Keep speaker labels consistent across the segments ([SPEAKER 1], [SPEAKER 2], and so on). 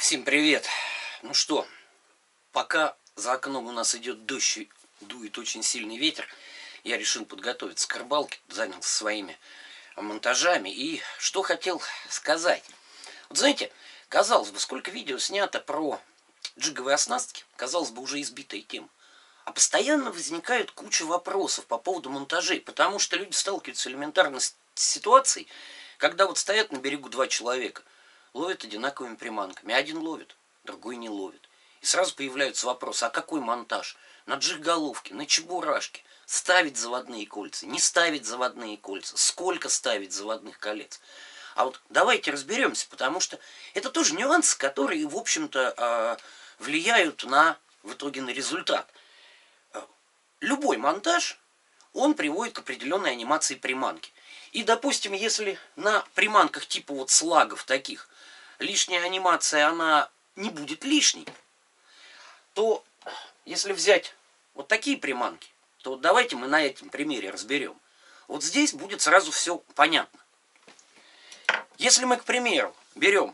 [SPEAKER 1] Всем привет! Ну что, пока за окном у нас идет дождь и дует очень сильный ветер, я решил подготовиться к рыбалке, занялся своими монтажами. И что хотел сказать. Вот знаете, казалось бы, сколько видео снято про джиговые оснастки, казалось бы, уже избитая тема. А постоянно возникает куча вопросов по поводу монтажей, потому что люди сталкиваются элементарно с ситуацией, когда вот стоят на берегу два человека, ловят одинаковыми приманками. Один ловит, другой не ловит. И сразу появляются вопросы, а какой монтаж? На джиг-головке, на чебурашке. Ставить заводные кольца, не ставить заводные кольца, сколько ставить заводных колец. А вот давайте разберемся, потому что это тоже нюансы, которые, в общем-то, влияют в итоге на результат. Любой монтаж, он приводит к определенной анимации приманки. И, допустим, если на приманках типа вот слагов таких лишняя анимация, она не будет лишней, то если взять вот такие приманки, то давайте мы на этом примере разберем. Вот здесь будет сразу все понятно. Если мы, к примеру, берем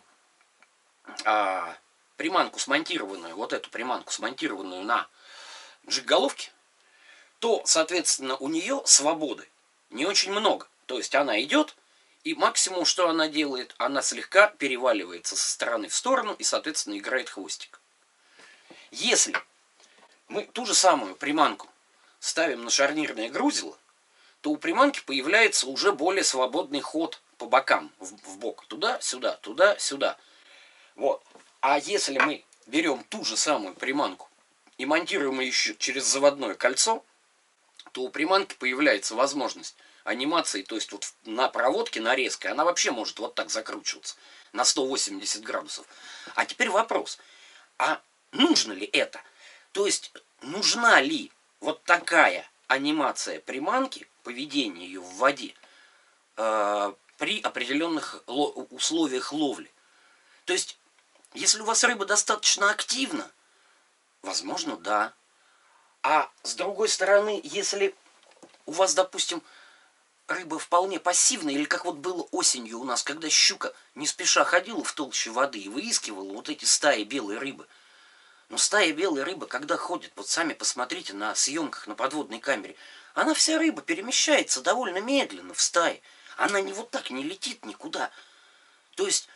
[SPEAKER 1] приманку смонтированную, вот эту приманку смонтированную на джиг-головке, то, соответственно, у нее свободы не очень много. То есть она идет, и максимум, что она делает, она слегка переваливается со стороны в сторону и, соответственно, играет хвостик. Если мы ту же самую приманку ставим на шарнирное грузило, то у приманки появляется уже более свободный ход по бокам, в бок. Туда-сюда, туда-сюда. Вот. А если мы берем ту же самую приманку и монтируем ее еще через заводное кольцо, то у приманки появляется возможность анимации, то есть вот на проводке, на резкой, она вообще может вот так закручиваться на 180 градусов. А теперь вопрос, а нужно ли это? То есть нужна ли вот такая анимация приманки, поведение ее в воде при определенных условиях ловли? То есть, если у вас рыба достаточно активна, возможно, да. А с другой стороны, если у вас, допустим, рыба вполне пассивная, или как вот было осенью у нас, когда щука не спеша ходила в толще воды и выискивала вот эти стаи белой рыбы. Но стая белой рыбы, когда ходит, вот сами посмотрите на съемках на подводной камере, она вся рыба перемещается довольно медленно в стае. Она не вот так не летит никуда. То есть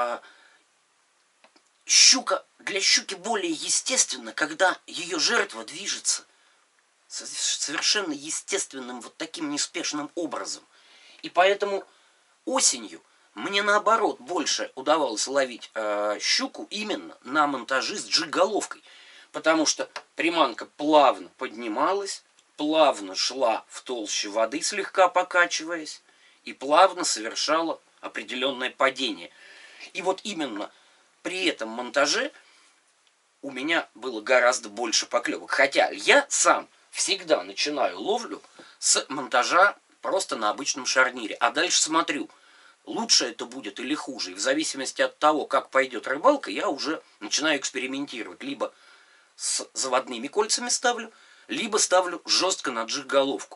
[SPEAKER 1] для щуки более естественно, когда ее жертва движется совершенно естественным вот таким неспешным образом. И поэтому осенью мне наоборот больше удавалось ловить щуку именно на монтаже с джиг-головкой. Потому что приманка плавно поднималась, плавно шла в толще воды, слегка покачиваясь, и плавно совершала определенное падение. И вот именно при этом монтаже у меня было гораздо больше поклевок. Хотя я сам всегда начинаю ловлю с монтажа просто на обычном шарнире. А дальше смотрю, лучше это будет или хуже. И в зависимости от того, как пойдет рыбалка, я уже начинаю экспериментировать. Либо с заводными кольцами ставлю, либо ставлю жестко на джиг-головку.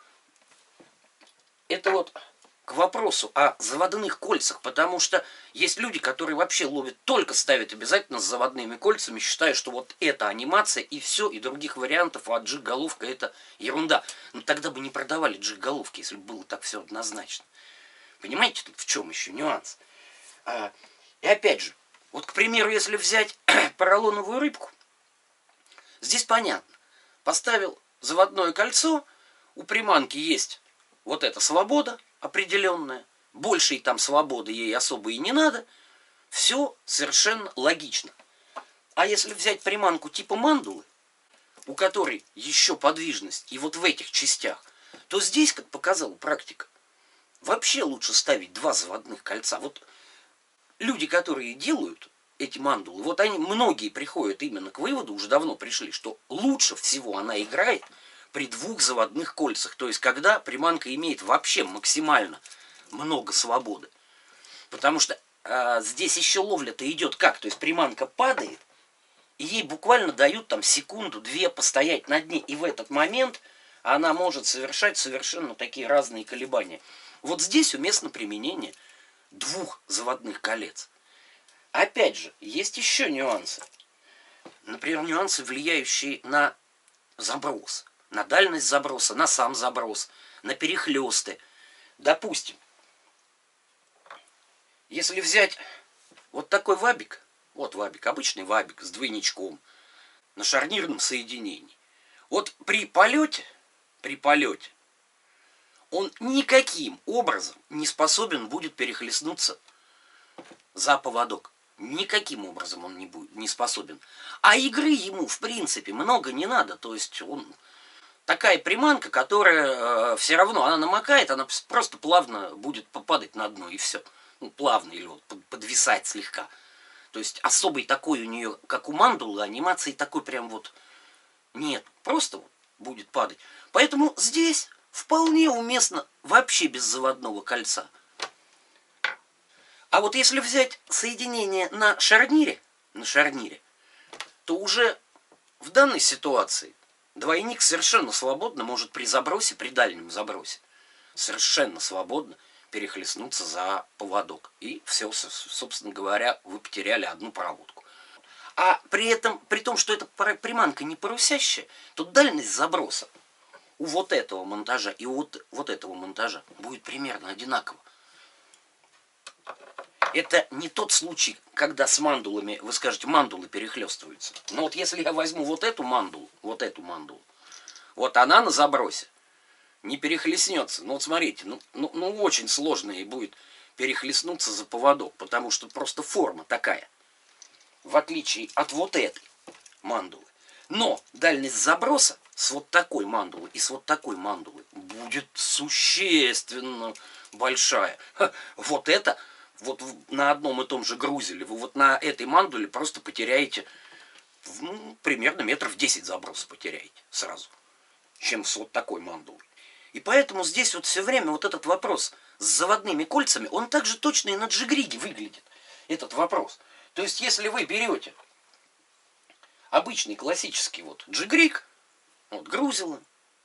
[SPEAKER 1] Это вот к вопросу о заводных кольцах, потому что есть люди, которые вообще ловят, только ставят обязательно с заводными кольцами, считая, что вот это анимация и все, и других вариантов, а джиг-головка это ерунда. Но тогда бы не продавали джиг-головки, если бы было так все однозначно. Понимаете, тут в чем еще нюанс? И опять же, вот, к примеру, если взять поролоновую рыбку, здесь понятно. Поставил заводное кольцо, у приманки есть вот эта свобода определенная, большей там свободы ей особо и не надо, все совершенно логично. А если взять приманку типа мандулы, у которой еще подвижность и вот в этих частях, то здесь, как показала практика, вообще лучше ставить два заводных кольца. Вот люди, которые делают эти мандулы, вот они, многие приходят именно к выводу, уже давно пришли, что лучше всего она играет при двух заводных кольцах. То есть, когда приманка имеет вообще максимально много свободы. Потому что здесь еще ловля-то идет как? То есть, приманка падает, и ей буквально дают там секунду-две постоять на дне. И в этот момент она может совершать совершенно такие разные колебания. Вот здесь уместно применение двух заводных колец. опять же, есть еще нюансы. Например, нюансы, влияющие на заброс, на дальность заброса, на сам заброс, на перехлесты. Допустим, если взять вот такой вабик, вот вабик, обычный вабик с двойничком на шарнирном соединении. Вот при полете он никаким образом не способен будет перехлестнуться за поводок. Никаким образом он не способен. А игры ему, в принципе, много не надо. То есть он такая приманка, которая все равно, она намокает, она просто плавно будет попадать на дно и все. Ну, плавно или вот подвисать слегка. То есть особой такой у нее, как у мандулы, анимации такой прям вот нет. Просто вот будет падать. Поэтому здесь вполне уместно вообще без заводного кольца. А вот если взять соединение на шарнире, то уже в данной ситуации двойник совершенно свободно может при забросе, при дальнем забросе, совершенно свободно перехлестнуться за поводок. И все, собственно говоря, вы потеряли одну проводку. А при этом, при том, что эта приманка не парусящая, то дальность заброса у вот этого монтажа и у вот этого монтажа будет примерно одинаково. Это не тот случай, когда с мандулами, вы скажете, мандулы перехлестываются. Но вот если я возьму вот эту мандулу, вот она на забросе не перехлестнется. Ну вот смотрите, ну очень сложно ей будет перехлестнуться за поводок, потому что просто форма такая, в отличие от вот этой мандулы. Но дальность заброса с вот такой мандулы и с вот такой мандулы будет существенно большая. Вот это, вот на одном и том же грузеле, вы вот на этой мандуле просто потеряете, ну, примерно метров 10 заброса потеряете сразу, чем с вот такой мандулой. И поэтому здесь вот все время вот этот вопрос с заводными кольцами, он также точно и на джигриге выглядит, этот вопрос. То есть, если вы берете обычный классический вот джигриг, вот грузило,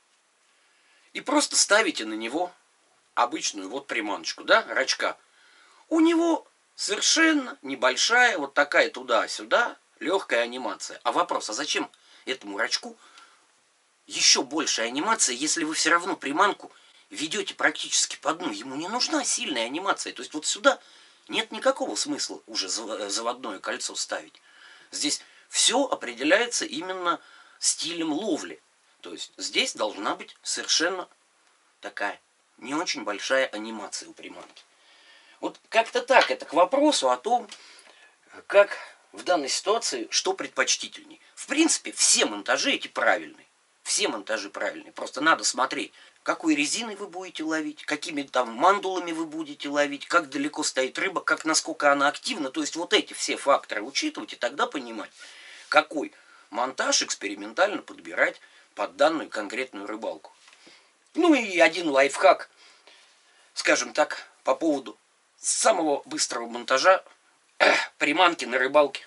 [SPEAKER 1] и просто ставите на него обычную вот приманочку, да, рачка, у него совершенно небольшая вот такая туда-сюда легкая анимация. А вопрос, а зачем этому рачку еще большая анимация, если вы все равно приманку ведете практически по дну? Ему не нужна сильная анимация. То есть вот сюда нет никакого смысла уже заводное кольцо ставить. Здесь все определяется именно стилем ловли. То есть здесь должна быть совершенно такая не очень большая анимация у приманки. Вот как-то так это к вопросу о том, как в данной ситуации, что предпочтительней. В принципе, все монтажи эти правильные. Все монтажи правильные. Просто надо смотреть, какой резиной вы будете ловить, какими там мандулами вы будете ловить, как далеко стоит рыба, как насколько она активна. То есть вот эти все факторы учитывать и тогда понимать, какой монтаж экспериментально подбирать под данную конкретную рыбалку. Ну и один лайфхак, скажем так, по поводу самого быстрого монтажа приманки на рыбалке.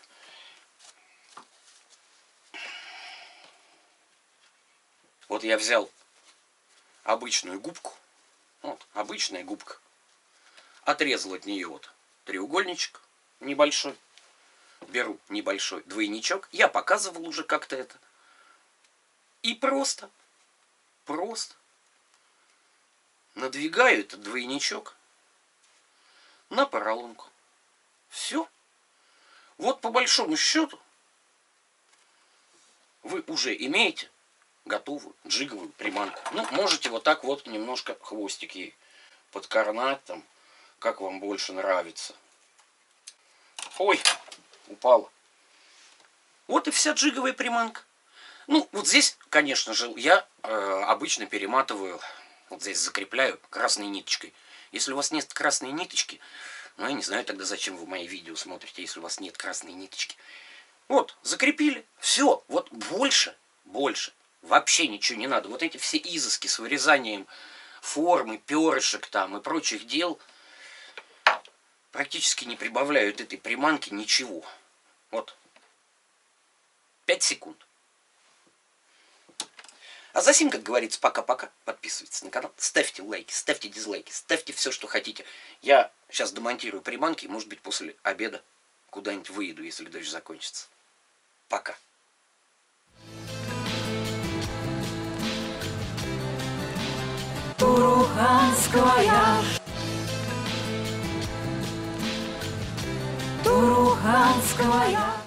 [SPEAKER 1] Вот я взял обычную губку, вот, обычная губка, отрезал от нее вот треугольничек небольшой, беру небольшой двойничок, я показывал уже как-то это, и просто надвигаю этот двойничок на поролонку. Все. Вот по большому счету вы уже имеете готовую джиговую приманку. Ну, можете вот так вот немножко хвостик ей подкорнать там, как вам больше нравится. Ой, упала. Вот и вся джиговая приманка. Ну, вот здесь, конечно же, я обычно перематываю, вот здесь закрепляю красной ниточкой. Если у вас нет красной ниточки, ну, я не знаю тогда, зачем вы мои видео смотрите, если у вас нет красной ниточки. Вот, закрепили, все, вот больше вообще ничего не надо. Вот эти все изыски с вырезанием формы, перышек там и прочих дел практически не прибавляют этой приманке ничего. Вот. 5 секунд. А за сим, как говорится, пока-пока. Подписывайтесь на канал, ставьте лайки, ставьте дизлайки, ставьте все, что хотите. Я сейчас демонтирую приманки, может быть, после обеда куда-нибудь выеду, если дождь закончится. Пока.
[SPEAKER 2] Туруханская, Туруханская.